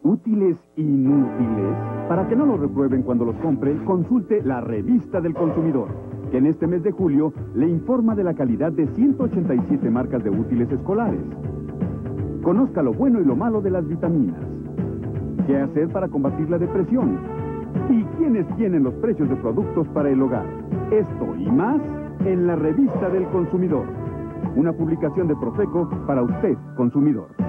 Útiles inútiles. Para que no los reprueben cuando los compre, consulte la Revista del Consumidor, que en este mes de julio le informa de la calidad de 187 marcas de útiles escolares. Conozca lo bueno y lo malo de las vitaminas. ¿Qué hacer para combatir la depresión? ¿Y quiénes tienen los precios de productos para el hogar? Esto y más en la Revista del Consumidor. Una publicación de Profeco para usted, consumidor.